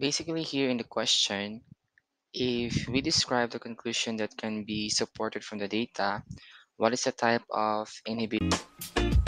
Basically, here in the question, if we describe the conclusion that can be supported from the data, what is the type of inhibition?